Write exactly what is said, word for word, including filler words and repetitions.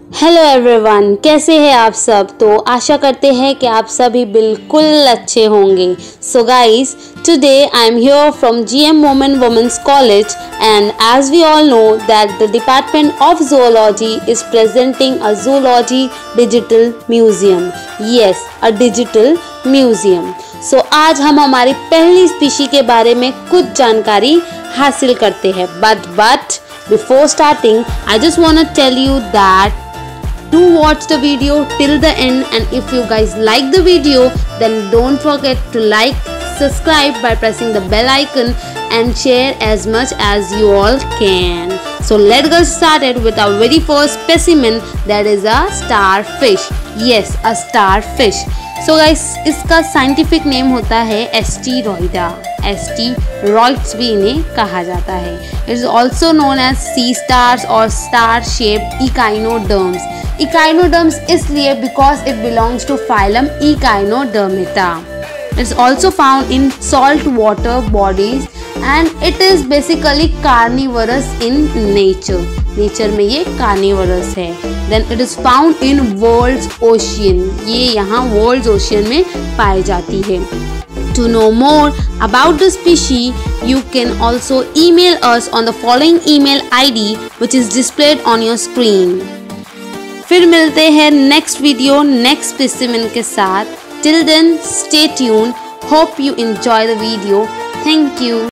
Hello everyone, कैसे हैं आप सब। तो आशा करते हैं कि आप सभी बिल्कुल अच्छे होंगे। So guys, today I am here from GM women women's college and as we all know that the Department of Zoology is presenting a zoology digital museum. Yes, a digital museum. So आज हम हमारी पहली species के बारे में कुछ जानकारी हासिल करते हैं। But but before starting, I just wanna tell you that do watch the video till the end, and if you guys like the video then don't forget to like, subscribe by pressing the bell icon and share as much as you all can. So let's get started with our very first specimen, that is a starfish. Yes, a starfish. So guys, इसका scientific name होता है एस्टीरॉइडा। एस्टीरॉइड्स भी इन्हें कहा जाता है। It is also known as sea stars or star-shaped echinoderms. Echinoderms इसलिए because it belongs to phylum Echinodermata. It's also found in salt water bodies and it is basically carnivorous in nature. Nature में ये carnivorous है. Then it is found in world's ocean. ये यहाँ world's ocean में पाई जाती है. To know more about the species, you can also email us on the following email I D which is displayed on your screen. फिर मिलते हैं next video next specimen के साथ. Till then, stay tuned. Hope you enjoy the video. Thank you.